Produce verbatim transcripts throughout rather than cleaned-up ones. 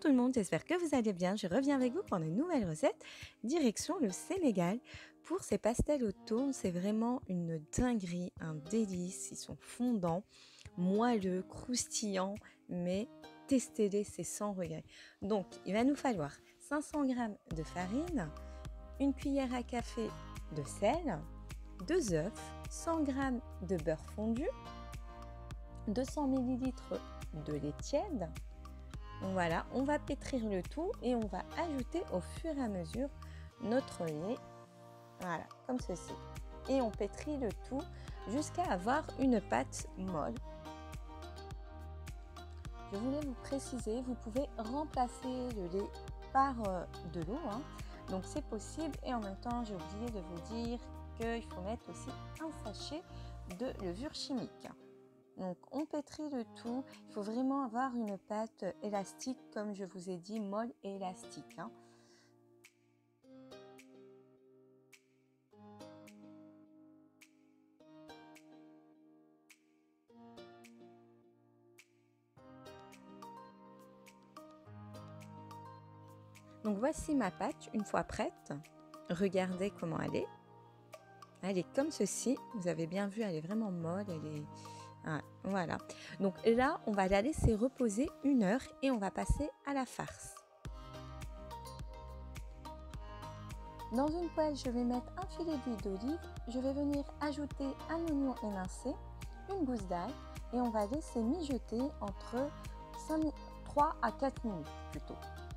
tout le monde, j'espère que vous allez bien. Je reviens avec vous pour une nouvelle recette, direction le Sénégal. Pour ces pastels au thon, c'est vraiment une dinguerie, un délice. Ils sont fondants, moelleux, croustillants, mais testez-les, c'est sans regret. Donc, il va nous falloir cinq cents grammes de farine, une cuillère à café de sel, deux œufs, cent grammes de beurre fondu, deux cents millilitres de lait tiède. Voilà, on va pétrir le tout et on va ajouter au fur et à mesure notre lait, voilà, comme ceci. Et on pétrit le tout jusqu'à avoir une pâte molle. Je voulais vous préciser, vous pouvez remplacer le lait par euh, de l'eau, hein. Donc c'est possible. Et en même temps, j'ai oublié de vous dire qu'il faut mettre aussi un sachet de levure chimique. Donc on pétrit le tout, il faut vraiment avoir une pâte élastique comme je vous ai dit, molle et élastique, hein. Donc voici ma pâte une fois prête, regardez comment elle est. Elle est comme ceci, vous avez bien vu, elle est vraiment molle, elle est... Ah, voilà, donc là on va la laisser reposer une heure et on va passer à la farce. Dans une poêle, je vais mettre un filet d'huile d'olive, je vais venir ajouter un oignon émincé, une gousse d'ail et on va laisser mijoter entre trois à quatre minutes plutôt.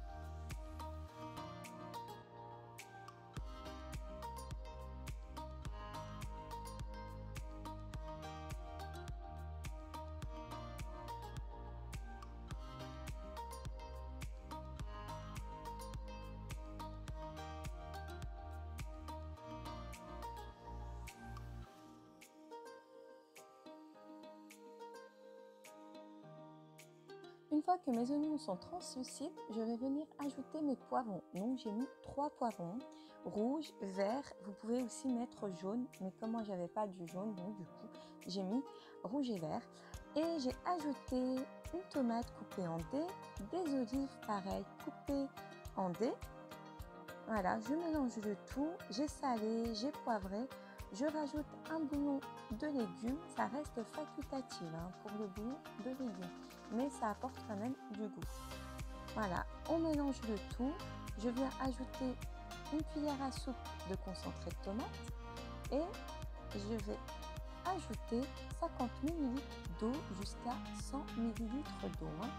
Une fois que mes oignons sont translucides, je vais venir ajouter mes poivrons. Donc j'ai mis trois poivrons, rouge, vert, vous pouvez aussi mettre jaune, mais comme moi j'avais pas du jaune, donc du coup j'ai mis rouge et vert. Et j'ai ajouté une tomate coupée en dés, des olives pareil coupées en dés. Voilà, je mélange le tout, j'ai salé, j'ai poivré. Je rajoute un bouillon de légumes, ça reste facultatif hein, pour le bouillon de légumes, mais ça apporte quand même du goût. Voilà, on mélange le tout, je viens ajouter une cuillère à soupe de concentré de tomate et je vais ajouter cinquante millilitres d'eau jusqu'à cent millilitres d'eau. Hein.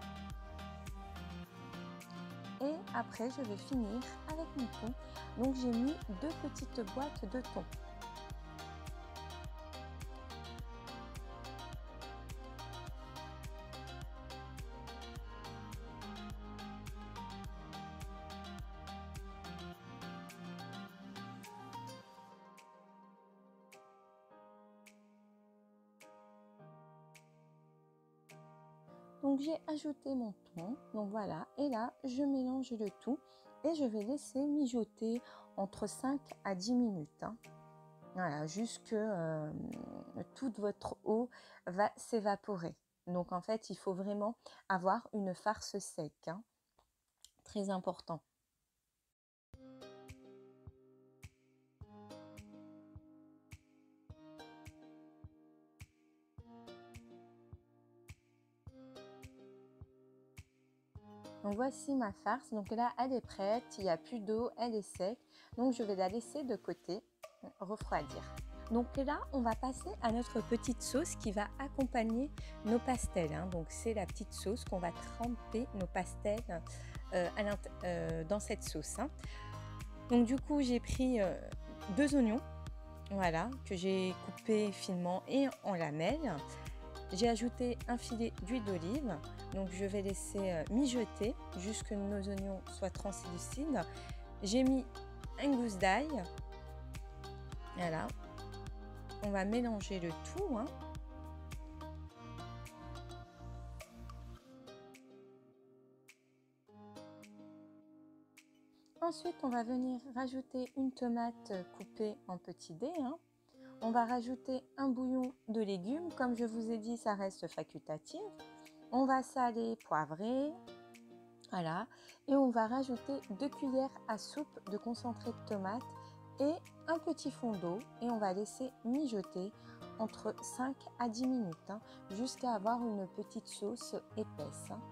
Et après, je vais finir avec mon thon. Donc j'ai mis deux petites boîtes de thon. Donc j'ai ajouté mon thon, donc voilà, et là je mélange le tout et je vais laisser mijoter entre cinq à dix minutes. Hein. Voilà, jusque euh, toute votre eau va s'évaporer. Donc en fait, il faut vraiment avoir une farce sec, hein. Très important. Donc voici ma farce, donc là elle est prête, il n'y a plus d'eau, elle est sec, donc je vais la laisser de côté refroidir. Donc là on va passer à notre petite sauce qui va accompagner nos pastels, hein. Donc c'est la petite sauce qu'on va tremper nos pastels euh, à euh, dans cette sauce, hein. Donc du coup j'ai pris euh, deux oignons, voilà, que j'ai coupés finement et en lamelles. J'ai ajouté un filet d'huile d'olive, donc je vais laisser mijoter jusqu'à ce que nos oignons soient translucides. J'ai mis une gousse d'ail, voilà, on va mélanger le tout. Hein. Ensuite, on va venir rajouter une tomate coupée en petits dés. Hein. On va rajouter un bouillon de légumes. Comme je vous ai dit, ça reste facultatif. On va saler, poivrer. Voilà, et on va rajouter deux cuillères à soupe de concentré de tomate et un petit fond d'eau et on va laisser mijoter entre cinq à dix minutes hein, jusqu'à avoir une petite sauce épaisse. Hein.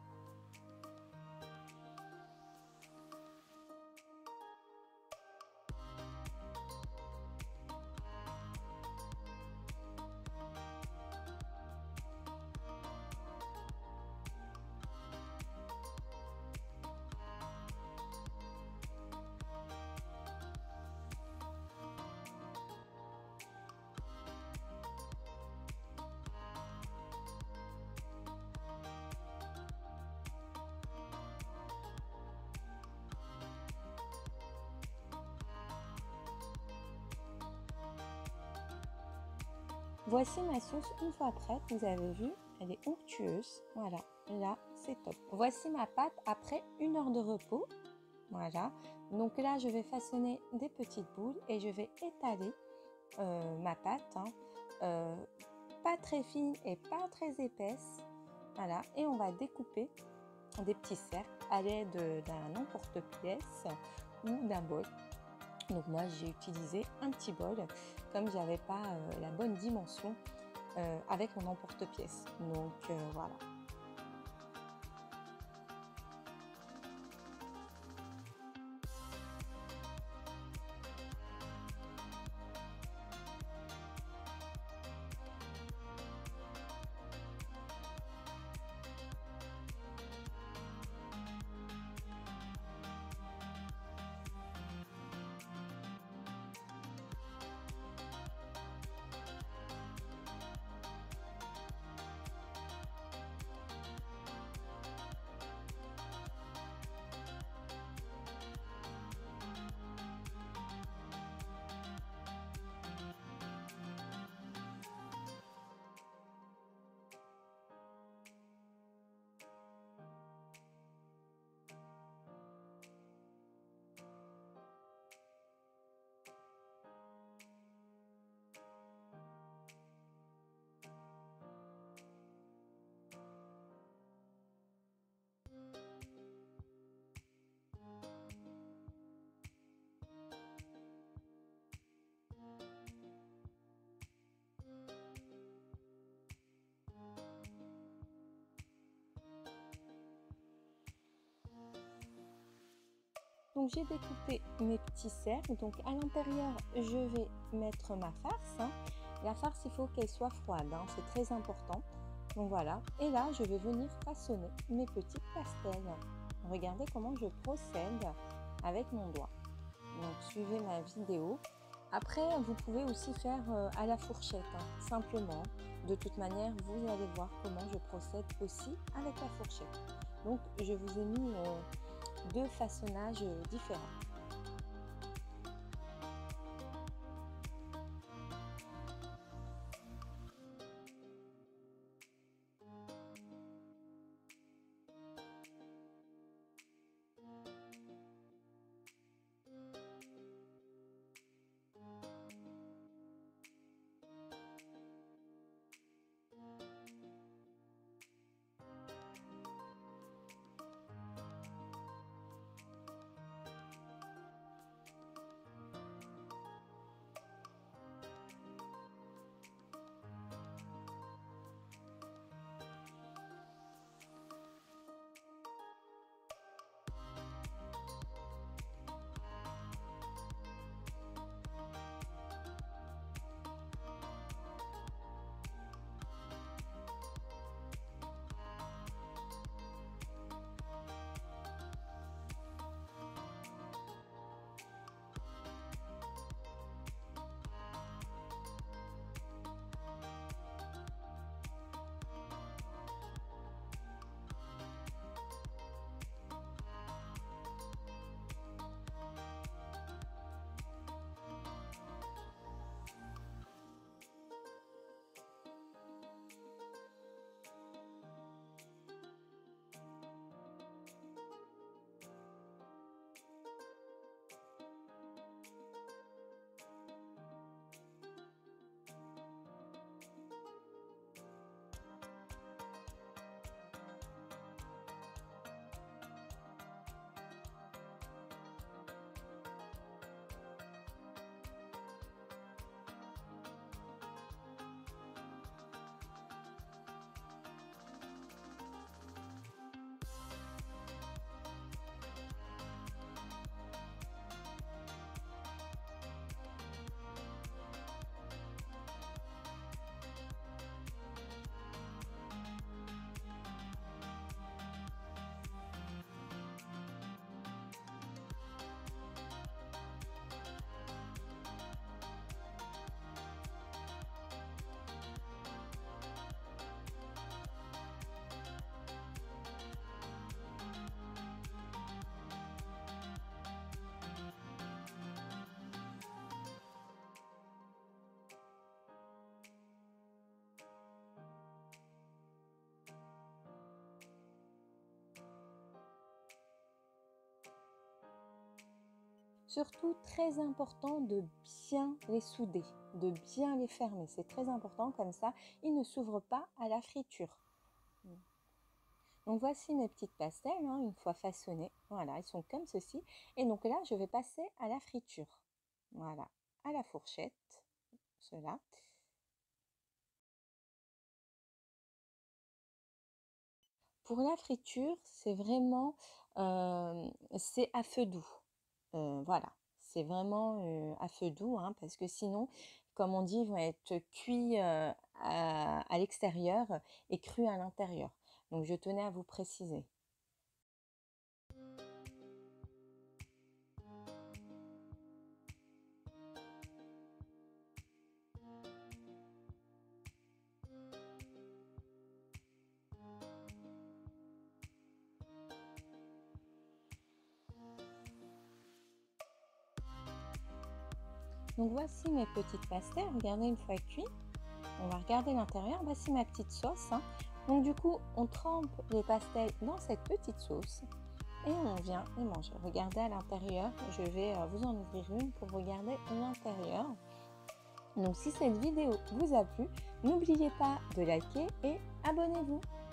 Voici ma sauce une fois prête, vous avez vu, elle est onctueuse, voilà, là c'est top. Voici ma pâte après une heure de repos, voilà. Donc là je vais façonner des petites boules et je vais étaler euh, ma pâte, hein, euh, pas très fine et pas très épaisse, voilà. Et on va découper des petits cercles à l'aide d'un emporte-pièce ou d'un bol. Donc moi j'ai utilisé un petit bol comme j'avais pas euh, la bonne dimension euh, avec mon emporte-pièce. Donc euh, voilà. Donc j'ai découpé mes petits cercles, donc à l'intérieur je vais mettre ma farce. Hein. La farce il faut qu'elle soit froide, hein. C'est très important. Donc voilà, et là je vais venir façonner mes petits pastels. Regardez comment je procède avec mon doigt. Donc suivez ma vidéo. Après vous pouvez aussi faire euh, à la fourchette, hein, simplement. De toute manière vous allez voir comment je procède aussi avec la fourchette. Donc je vous ai mis euh, deux façonnages différents. surtout très important de bien les souder, de bien les fermer. C'est très important, comme ça, ils ne s'ouvrent pas à la friture. Donc voici mes petites pastèles, hein, une fois façonnées. Voilà, ils sont comme ceci. Et donc là, je vais passer à la friture. Voilà, à la fourchette, cela. Pour la friture, c'est vraiment, euh, c'est à feu doux. Euh, voilà, c'est vraiment euh, à feu doux, hein, parce que sinon, comme on dit, ils vont être cuits euh, à, à l'extérieur et crus à l'intérieur. Donc je tenais à vous préciser. Donc voici mes petites pastèles, regardez une fois cuit. On va regarder l'intérieur, voici ma petite sauce, hein. Donc du coup, on trempe les pastèles dans cette petite sauce et on vient les manger. Regardez à l'intérieur, je vais vous en ouvrir une pour regarder l'intérieur. Donc si cette vidéo vous a plu, n'oubliez pas de liker et abonnez-vous.